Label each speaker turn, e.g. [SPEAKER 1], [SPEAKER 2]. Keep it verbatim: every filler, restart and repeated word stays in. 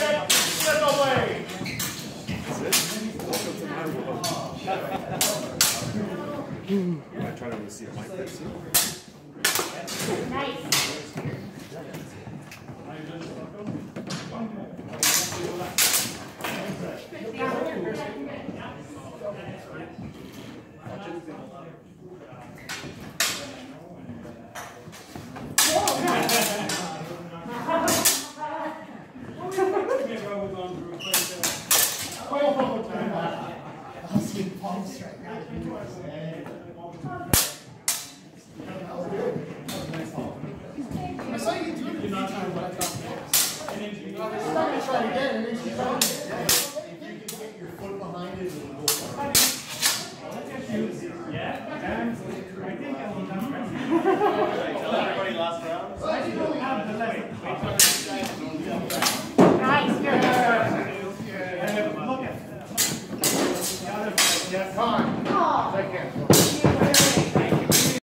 [SPEAKER 1] Step, step away.
[SPEAKER 2] I try to see it like this.
[SPEAKER 3] Nice.
[SPEAKER 1] I saw you do it. You're not trying to let it Try it again, and then she's trying to if you can get your foot behind it, it'll go far.
[SPEAKER 4] Yeah? I think I will come back.
[SPEAKER 2] Tell everybody last round.
[SPEAKER 1] So I didn't really have the left.
[SPEAKER 3] Nice.
[SPEAKER 4] Look at it.
[SPEAKER 1] Yeah, fine.
[SPEAKER 3] Oh.
[SPEAKER 1] Second.